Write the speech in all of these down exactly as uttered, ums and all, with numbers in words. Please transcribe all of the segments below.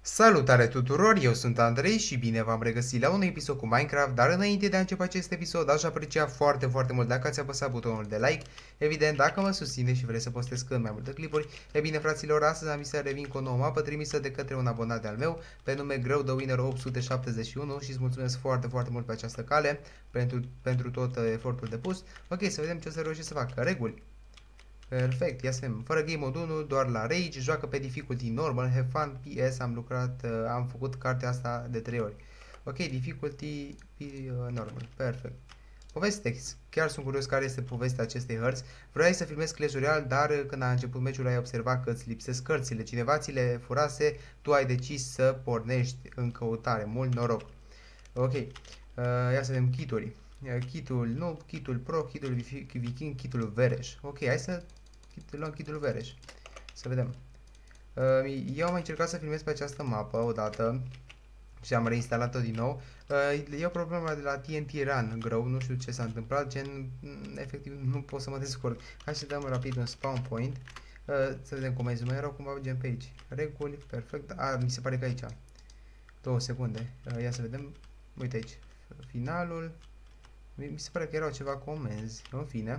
Salutare tuturor, eu sunt Andrei și bine v-am regăsit la un episod cu Minecraft, dar înainte de a începe acest episod aș aprecia foarte, foarte mult dacă ați apăsat butonul de like. Evident, dacă mă susțineți și vreți să postez cât mai multe clipuri. E bine, fraților, astăzi am să revin cu o nouă mapă trimisă de către un abonat al meu, pe nume Greu The Winner opt sute șaptezeci și unu, și îți mulțumesc foarte, foarte mult pe această cale, pentru, pentru tot efortul depus. Ok, să vedem ce o să reușesc să fac. Reguli. Perfect, ia să vedem. Fără Game Mode unu, doar la Rage, joacă pe difficulty normal, have fun, P S, am lucrat, uh, am făcut cartea asta de trei ori. Ok, difficulty uh, normal, perfect. Poveste, chiar sunt curios care este povestea acestei hărți. Vroiai să filmezi Clash Royale, dar când a început meciul ai observat că îți lipsesc cărțile. Cineva ți le furase, tu ai decis să pornești în căutare. Mult noroc. Ok, uh, ia să vedem kituri. Kitul nu, kitul pro, kitul viking, kitul vereș. Ok, hai să luăm kitul vereș. Să vedem. Uh, eu am încercat să filmez pe această mapă odată și am reinstalat-o din nou. Uh, e o problemă de la T N T Run greu, nu știu ce s-a întâmplat, gen, efectiv nu pot să mă descurc. Hai să dăm rapid un spawn point. Uh, să vedem cum mai mai rău, cum mergem pe aici. Reguli, perfect. A, mi se pare că aici. Două secunde. Uh, ia să vedem. Uite aici. Finalul. Mi se pare că erau ceva comenzi, în fine.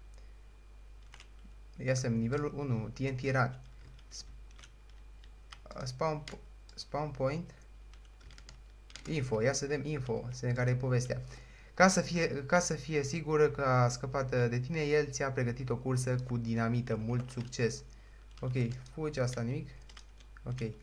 Ia să nivelul unu, T N T Run. Spawn, spawn point. Info, ia să vedem info, să vedem care e povestea. Ca să fie, ca să fie sigură că a scăpat de tine, el ți-a pregătit o cursă cu dinamită, mult succes. Ok, fugi, asta nimic. Ok. Uh,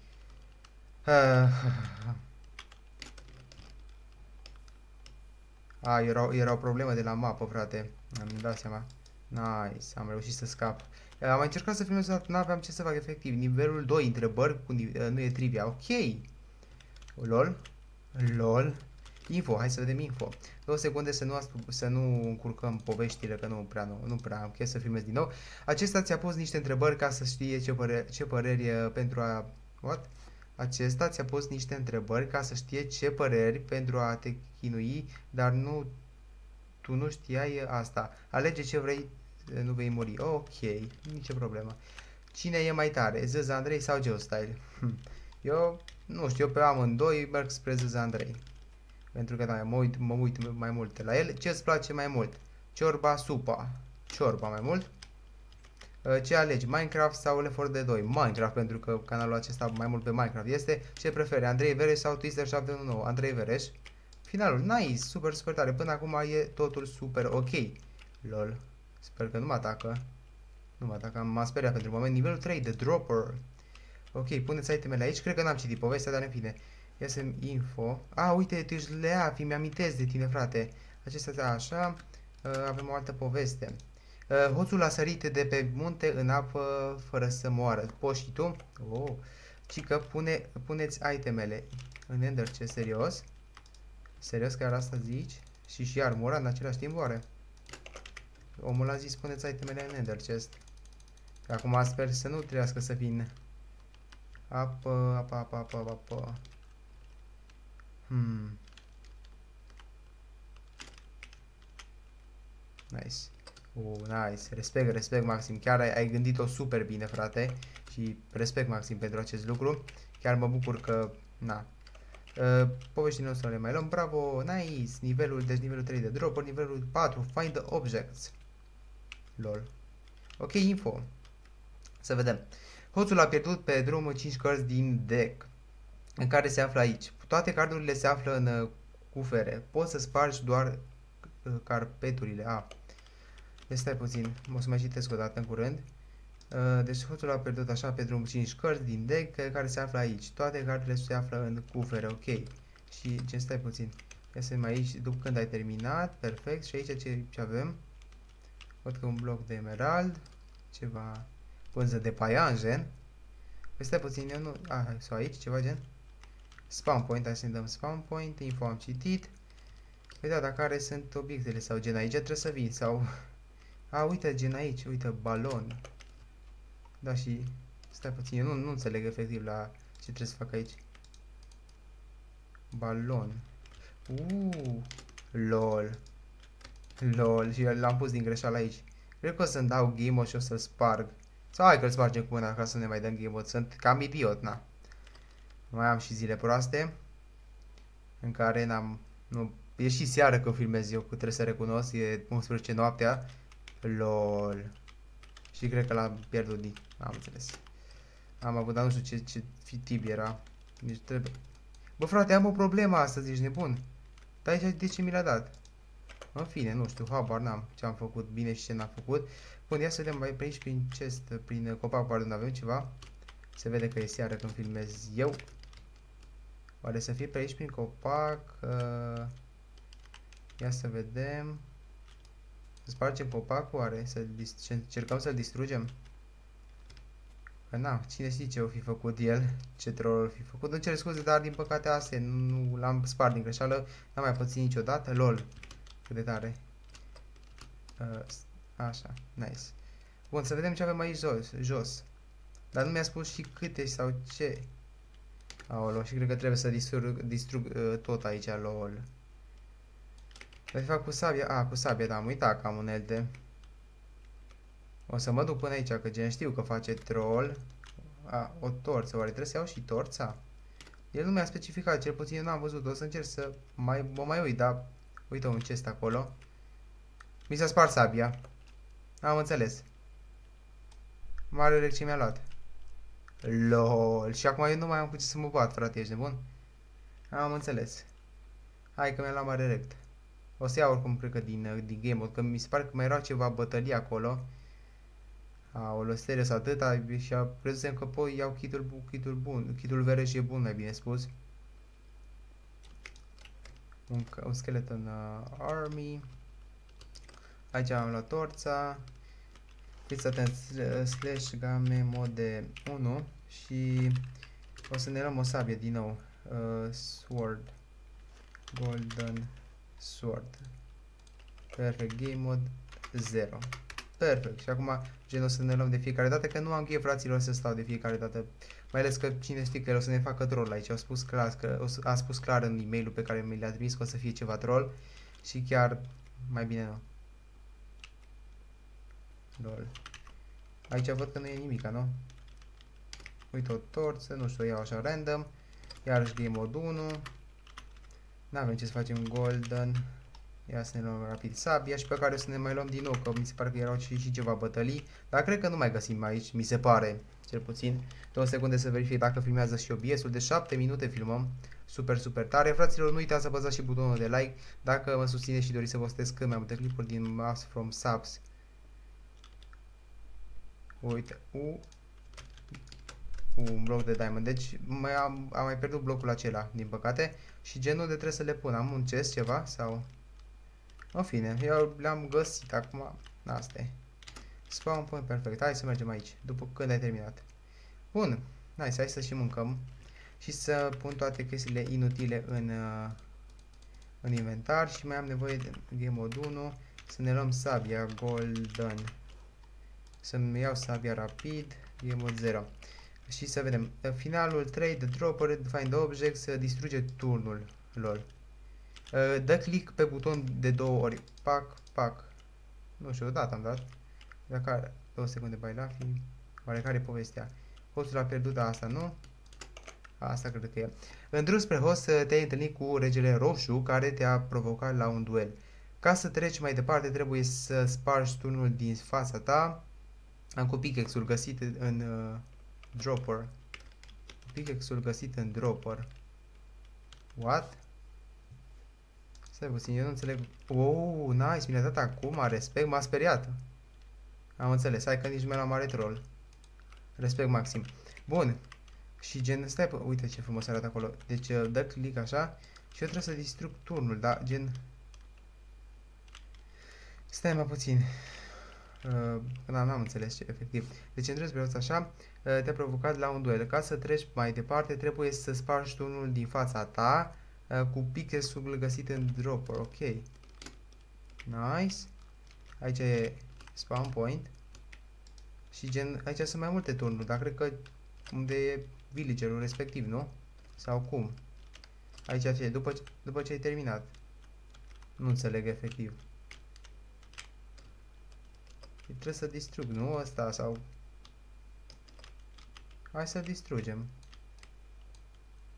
A, era, era o problemă de la mapă, frate. Am dat seama. Nice, am reușit să scap. Am mai încercat să filmez, dar nu aveam ce să fac efectiv. Nivelul doi, întrebări, cu, nu e trivia. Ok. Lol. Lol. Info, hai să vedem info. Două secunde să nu, să nu încurcăm poveștile, că nu prea, nu, nu prea am chef să filmez din nou. Acesta ți-a pus niște întrebări ca să știe ce, păre, ce păreri pentru a... What? Acesta ți-a pus niște întrebări ca să știe ce păreri pentru a te chinui, dar nu, tu nu știai asta. Alege ce vrei, nu vei muri. Ok, nicio problemă. Cine e mai tare, Zez Andrei sau Geostyle? Eu nu știu, eu pe amândoi merg spre Zez Andrei. Pentru că da, mă uit, mă uit mai mult la el. Ce îți place mai mult? Ciorba, supa. Ciorba mai mult. Ce alegi? Minecraft sau Left four Dead doi? Minecraft, pentru că canalul acesta mai mult pe Minecraft este. Ce preferi? Andrei Vereș sau Twister șapte unu nouă? Andrei Vereș. Finalul, nice, super, super tare. Până acum e totul super ok. Lol. Sper că nu mă atacă. Nu mă atacă, m-a speriat pentru moment. Nivelul trei, The Dropper. Ok, puneți itemele aici. Cred că n-am citit povestea, dar în fine. Ia să info. A, uite, tu ești Leafi, mi-amintesc de tine, frate. Acesta așa. Uh, avem o altă poveste. Uh, hoțul a sărit de pe munte în apă fără să moară. Poți și tu? Oh. Cică, pune, puneți itemele în ender, ce serios? Serios, chiar asta zici? Și și armura în același timp, oare? Omul a zis puneți itemele în ender chest. Acum sper să nu trebuiască să vin. Apă, apă, apă, apă, apă. Hmm. Nice. Oh, nice. Respect, respect, Maxim. Chiar ai, ai gândit-o super bine, frate. Și respect, Maxim, pentru acest lucru. Chiar mă bucur că... Na. Uh, Poveștile noastre le mai luăm. Bravo, nice. Nivelul, deci nivelul trei de dropper. Nivelul patru, find the objects. Lol. Ok, info. Să vedem. Hoțul a pierdut pe drum cinci cărți din deck, în care se află aici. Toate cardurile se află în uh, cufere. Poți să spargi doar uh, carpeturile. A. Deci stai puțin. O să mai citesc o dată în curând. Uh, deci hoțul a pierdut așa pe drum cinci cărți din deck, uh, care se află aici. Toate cardurile se află în cufere. Ok. Și ce stai puțin. Ia să mai aici, după când ai terminat. Perfect. Și aici ce, ce avem? Văd că un bloc de emerald. Ceva... Pânză de paianjen. Păi stai puțin, eu nu... Ah, sau aici, ceva gen. Spawn point, hai să-mi dăm spawn point. Info am citit. Păi da, dar care sunt obiectele sau gen aici trebuie să vin sau... A, uite gen aici, uite, balon. Da, și... Stai puțin, eu nu, nu înțeleg efectiv la ce trebuie să fac aici. Balon. Uuu, lol. Lol, și l-am pus din greșeală aici. Cred că o să-mi dau game mode și o să-l sparg. Sau hai că-l spargem cu mâna ca să ne mai dăm game mode. Sunt cam idiot, na. Mai am și zile proaste în care n-am... Nu, e și seară că filmez eu, că trebuie să recunosc, e unsprezece noaptea. LOL. Și cred că l-am pierdut din... Am înțeles. Am avut, dar nu știu ce, ce tip era. Deci trebuie... Bă, frate, am o problemă astăzi, ești nebun? Dar aici de ce mi l-a dat? În fine, nu știu, habar n-am ce am făcut bine și ce n-am făcut. Bun, ia să vedem mai pe aici prin chest, prin copac, pardon, avem ceva. Se vede că e seară când filmez eu. Oare să fie pe aici prin copac? Uh... Ia să vedem. Să spargem copacul, oare? Să încercăm să-l distrugem? Că na, cine știe ce o fi făcut el, ce troll o fi făcut. Îmi cer scuze, dar din păcate astea nu l-am spart din greșeală, n-am mai pățit niciodată. LOL, cât de tare. Uh, așa, nice. Bun, să vedem ce avem aici jos, jos. Dar nu mi-a spus și câte sau ce. Aolo, și cred că trebuie să distrug, distrug uh, tot aici, lol. De fapt cu sabia, a, cu sabia, da, am uitat că am unelte. O să mă duc până aici, că gen știu că face troll. A, o torță, oare trebuie să iau și torța? El nu mi-a specificat, cel puțin eu n-am văzut, o să încerc să mai, mă mai uit, dar uite un chest acolo. Mi s-a spart sabia. Am înțeles. Mare rec ce mi-a luat. LOL, și acum eu nu mai am cu ce să mă bat, frate, ești nebun? Am înțeles. Hai că mi-a luat mare rect. O să iau oricum, cred că din, din game mode, că mi se pare că mai era ceva bătălie acolo. Aoleu, serios, atâta și a crezusem că poi iau kitul, kitul bun, kitul verde și e bun, mai bine spus. Un, un skeleton uh, army. Aici am luat torța. Fiți atenți, slash game mode unu și o să ne luăm o sabie din nou. Uh, sword. Golden sword. Perfect, game mode zero. Perfect. Și acum gen o să ne luăm de fiecare dată, că nu am chef, fraților, să stau de fiecare dată. Mai ales că cine știe că el o să ne facă troll aici. Au spus clar, că o să, a spus clar în e-mailul pe care mi l-a trimis că o să fie ceva troll. Și chiar mai bine nu. Lol. Aici văd că nu e nimica, nu? Uite o torță, nu știu, o iau așa random. Iarăși game mode unu. N-avem ce să facem golden. Ia să ne luăm rapid sabia și pe care o să ne mai luăm din nou, că mi se pare că erau și, și ceva bătălii. Dar cred că nu mai găsim aici, mi se pare, cel puțin. Două secunde să verific dacă filmează și O B S-ul. De șapte minute filmăm. Super, super tare. Fraților, nu uitați să apăsați și butonul de like dacă mă susțineți și doriți să postez cât mai multe clipuri din Maps from Subs. Uite, u, un bloc de diamond. Deci mai am, am mai pierdut blocul acela, din păcate. Și genul de trebuie să le pun. Am un chest ceva sau... În fine, eu le-am găsit acum. Asta e. Spawn point perfect. Hai să mergem aici, după când ai terminat. Bun. Hai, hai să și mâncăm. Și să pun toate chestiile inutile în, uh, în inventar. Și mai am nevoie de game mode unu. Să ne luăm sabia golden. Să-mi iau sabia rapid. Game mode zero. Și să vedem. Finalul trei, the dropper, find objects, distruge turnul. Lol. Dă click pe buton de două ori. Pac, pac. Nu știu, odată am dat. Dacă două secunde by laughing. Oarecare povestea. Hostul a pierdut asta, nu? Asta cred că e. În drum spre host te-ai întâlnit cu regele roșu care te-a provocat la un duel. Ca să treci mai departe trebuie să spargi turnul din fața ta. Am cu pickaxe-ul găsit în uh, dropper. Pickaxe-ul găsit în dropper. What? Stai puțin, eu nu înțeleg. Oh, nice, mi l-a dat acum, respect, m-a speriat. Am înțeles, hai că nici mi-a mare troll. Respect maxim. Bun. Și gen, stai, uite ce frumos arată acolo. Deci dă click așa și eu trebuie să distrug turnul, da? Gen... Stai mai puțin. Uh, n-am înțeles ce, efectiv. Deci în spre așa, uh, te-a provocat la un duel. Ca să treci mai departe, trebuie să spargi turnul din fața ta uh, cu pickaxe-ul găsit în dropper. Ok. Nice. Aici e spawn point. Și gen, aici sunt mai multe turnuri, dar cred că unde e villagerul respectiv, nu? Sau cum? Aici e după, după ce ai terminat. Nu înțeleg efectiv. Trebuie să distrug, nu? Ăsta sau... Hai să distrugem.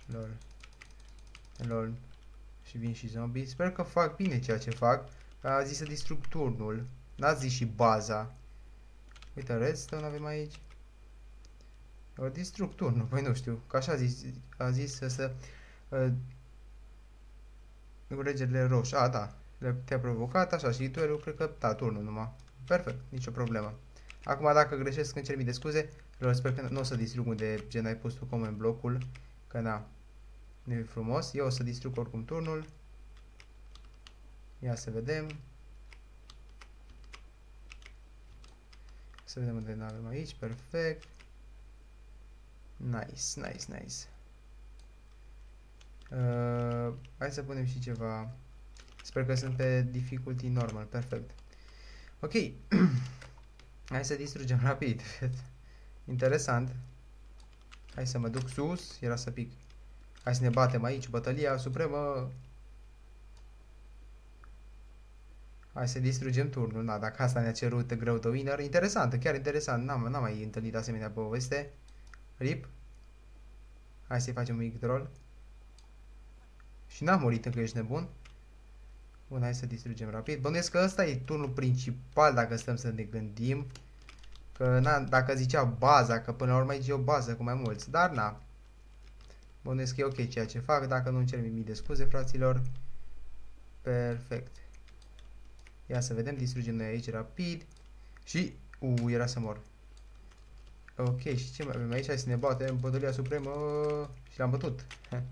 Lol. Lol. Și vin și zombie. Sper că fac bine ceea ce fac. A zis să distrug turnul. N-a zis și baza. Uite, redstone avem aici. O distrug turnul. Păi nu știu. Că așa a zis, a zis să... să uh, regerile roșii. A, da. Te-a provocat, așa. Și tu cred că, da, turnul numai. Perfect. Nicio problemă. Acum, dacă greșesc, îmi cer mii de scuze. Lor, sper că nu o să distrug unde gen ai pus tu comment blocul. Că na. Nu e frumos. Eu o să distrug oricum turnul. Ia să vedem. Să vedem unde ne avem aici. Perfect. Nice, nice, nice. Uh, hai să punem și ceva. Sper că sunt pe difficulty normal. Perfect. Ok. Hai să distrugem rapid. Interesant. Hai să mă duc sus. Era să pic. Hai să ne batem aici. Bătălia supremă. Hai să distrugem turnul. Da, dacă asta ne-a cerut greu de winner. Interesant, chiar interesant. N-am, n-am mai întâlnit asemenea poveste. Rip. Hai să-i facem un mic troll. Și n-am murit încă, ești nebun. Bun, hai să distrugem rapid. Bănuiesc că ăsta e turnul principal dacă stăm să ne gândim. Că na, dacă zicea baza, că până la urmă aici e o bază cu mai mulți. Dar na. Bănuiesc că e ok ceea ce fac. Dacă nu îmi cer mii de scuze, fraților. Perfect. Ia să vedem, distrugem noi aici rapid. Și, u, era să mor. Ok, și ce mai avem aici? Hai să ne batem, bătălia supremă. Și l-am bătut.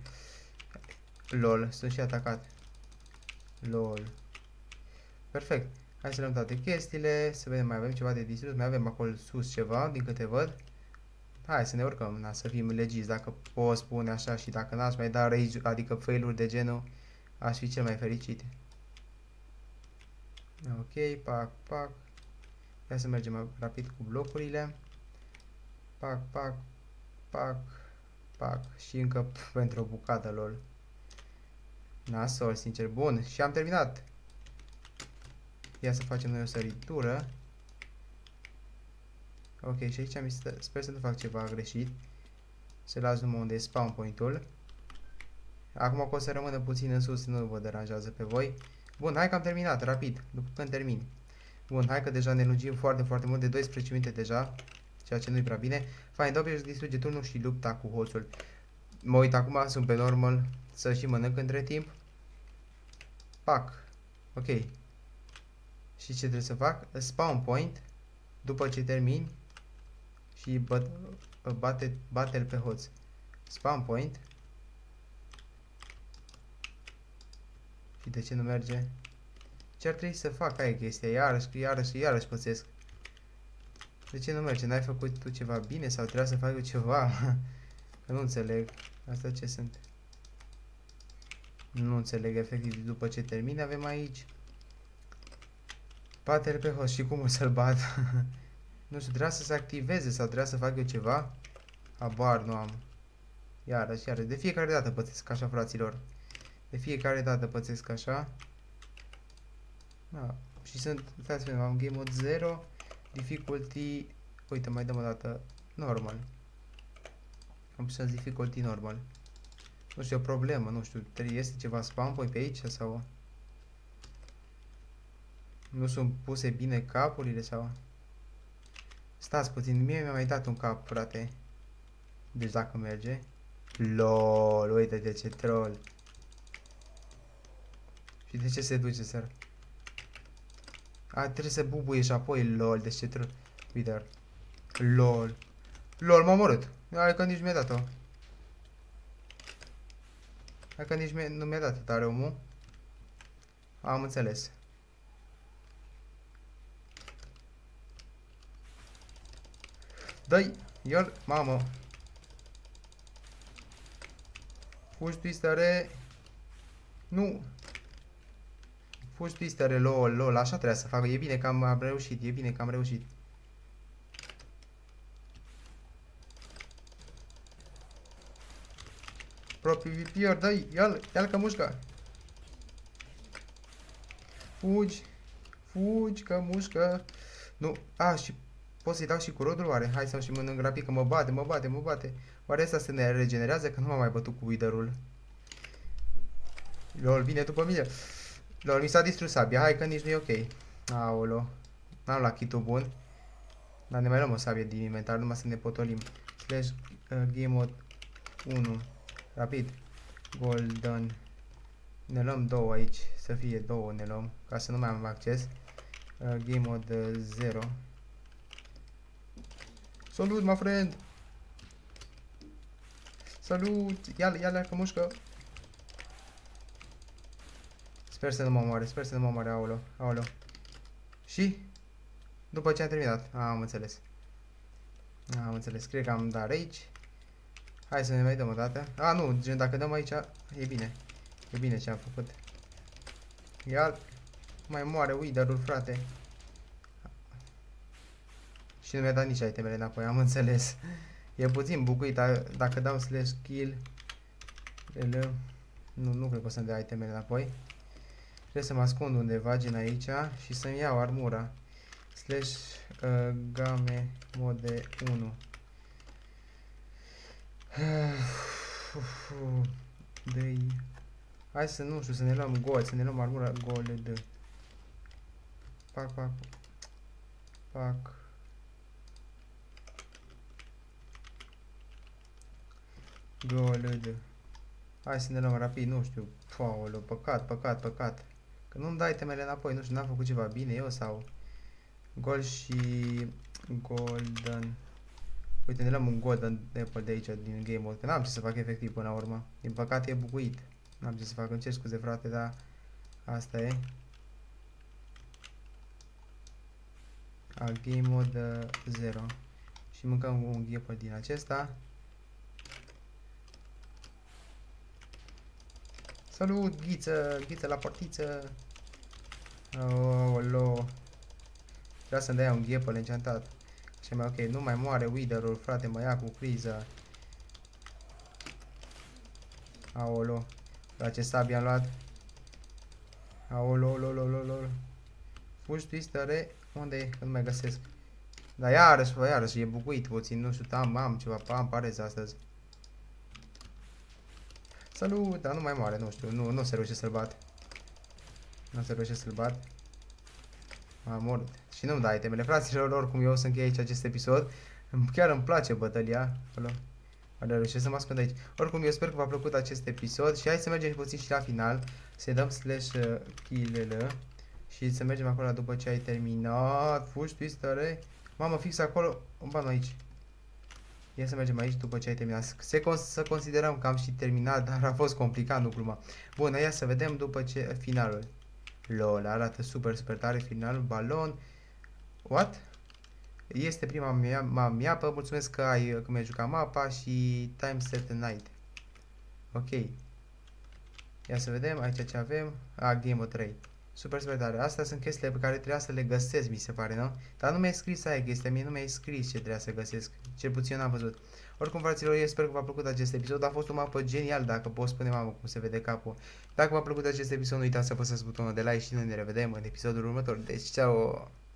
Lol, sunt și atacat. Lol. Perfect. Hai să luăm toate chestiile. Să vedem, mai avem ceva de distrus. Mai avem acolo sus ceva, din câte văd. Hai să ne urcăm, na, să fim legiți. Dacă pot spune așa și dacă n-aș mai da rage, adică fail-uri de genul, aș fi cel mai fericit. Ok, pac, pac. Ia să mergem rapid cu blocurile. Pac, pac, pac, pac. Și încă pf, pentru o bucată, lol. Nasol, sincer. Bun, și am terminat. Ia să facem noi o săritură. Ok, și aici am stă... sper să nu fac ceva greșit. Să las numai unde e spawn point-ul. Acum că o să rămână puțin în sus, nu vă deranjează pe voi. Bun, hai că am terminat, rapid, după când termin. Bun, hai că deja ne lungim foarte, foarte mult, de doisprezece minute deja. Ceea ce nu-i prea bine. Find object, distruge turnul și lupta cu hoțul. Mă uit acum, sunt pe normal, să și mănânc între timp. Pac. Ok. Și ce trebuie să fac? Spawn point. După ce termin. Și bate, bate, bate-l pe hoț. Spawn point. Și de ce nu merge? Ce ar trebui să fac? Aia e chestia. Iarăși, iarăși, iarăși pățesc. De ce nu merge? N-ai făcut tu ceva bine sau trebuia să fac eu ceva? Că nu înțeleg. Asta ce sunt? Nu înțeleg efectiv. După ce termin avem aici. Bate-l pe host. Și cum o să-l bat? Nu știu, trebuia să se activeze sau trebuia să fac eu ceva? Habar nu am. Iarăși, iarăși. De fiecare dată pățesc așa, fraților. De fiecare dată pățesc așa. Da. Și sunt, uitați să vedem, am game mode zero. Difficulty, uite, mai dăm o dată normal. Am pus difficulty normal. Nu știu, o problemă, nu știu, este ceva spawn point pe aici sau... Nu sunt puse bine capurile sau... Stați puțin, mie mi-a mai dat un cap, frate. Deci dacă merge... LOL, uite-te ce troll. Și de ce se duce, săr? A, trebuie să bubuie și apoi, lol, deci ce troll. Uite, lol. Lol, m-a omorât. Hai că nici mi-a dat-o. Hai că nici nu mi-a dat tare omul. Am înțeles. Dă-i, iar, mamă. Fugi twistare. Nu. Fugi twistare, lol, lol, așa trebuia să fac. E bine că am, am reușit, e bine că am reușit. Pro PvP-ori, dă-i, ia-l, ia-l că mușcă. Fugi. Fugi că mușcă. Nu, a, și pot să-i dau și cu rodul, oare? Hai să-mi și mănânc rapid, că mă bate, mă bate, mă bate. Oare asta se ne regenerează? Că nu m-am mai bătut cu wither-ul. Lol, vine după mine. Lol, mi s-a distrus sabia, hai că nici nu e ok. Aolo. N-am luat kit-ul bun. Dar ne mai luăm o sabie din inventar, numai să ne potolim. Slash uh, game mode unu. Rapid. Golden. Ne luăm două aici, să fie două ne luăm, ca să nu mai am acces. Uh, game mode zero. Salut, my friend! Salut! Ia-l, ia-l, că mușcă! Sper să nu mă omoare, sper să nu mă omoare, aolo, aolo. Și? După ce am terminat, a, am înțeles. Am înțeles, cred că am dat aici. Hai să ne mai dăm o dată. A, nu, gen, dacă dăm aici, e bine. E bine ce am făcut. Ia-l. Mai moare wither-ul, frate. Și nu mi-a dat nici itemele înapoi, am înțeles. E puțin bucuit, dacă dau slash kill. El, nu, nu cred că o să-mi dea itemele înapoi. Trebuie să mă ascund undeva, gen aici, și să-mi iau armura. Slash uh, game mode unu. Dă-i. Hai să, nu știu, să ne luăm gol, să ne luăm armura gold. Pac, pac. Pac. Gold. Hai să ne luăm rapid, nu știu. Paolo, păcat, păcat, păcat. Că nu-mi dai temele înapoi, nu știu, n-am făcut ceva bine eu sau... Gold și... Golden. Uite, ne luăm un golden apple de aici, din game mode, că n-am ce să fac efectiv până la urmă. Din păcate e buguit. N-am ce să fac, îmi cer scuze, frate, dar... Asta e. A, game mode zero. Și mâncăm un apple din acesta. Salut, ghiță, ghiță la portiță. Aolo. Vreau să-mi dea un apple enchantat. Și mai ok, nu mai moare wither-ul, frate, mă ia cu criză. Aolo. La ce sabie am luat. Aolo, lolo, lolo, lolo. Fugi twistere. Unde e? Că nu mai găsesc. Dar iarăși, bă, iarăși, e buguit puțin, nu știu, am, am ceva, am parez astăzi. Salut, dar nu mai moare, nu știu, nu, nu se reușește să-l bat. Nu se reușește să-l bat. Am murit. Și nu-mi da itemele, fraților, oricum eu o să închei aici acest episod. Chiar îmi place bătălia. Acolo. Oare reușesc să mă ascund aici. Oricum, eu sper că v-a plăcut acest episod și hai să mergem puțin și la final. Să dăm slash kill și să mergem acolo după ce ai terminat. Fugi, twistere. Mamă, fix acolo. Un ban aici. Ia să mergem aici după ce ai terminat. Se cons să considerăm că am și terminat, dar a fost complicat, nu gluma. Bun, ia să vedem după ce finalul. Lol, arată super, super tare finalul, balon. What? Este prima mea, ma, mapă, mulțumesc că ai că mi-ai jucat mapa și time set night. Ok. Ia să vedem aici ce avem. A, game trei. Super, super tare. Astea sunt chestiile pe care trebuia să le găsesc, mi se pare, nu? Dar nu mi-ai scris aia chestia, mie nu mi-ai scris ce trebuia să găsesc. Cel puțin eu n-am văzut. Oricum, fraților, eu sper că v-a plăcut acest episod. A fost o mapă genial, dacă pot spune, mamă, cum se vede capul. Dacă v-a plăcut acest episod, nu uitați să apăsați butonul de like și noi ne revedem în episodul următor. Deci, ceau!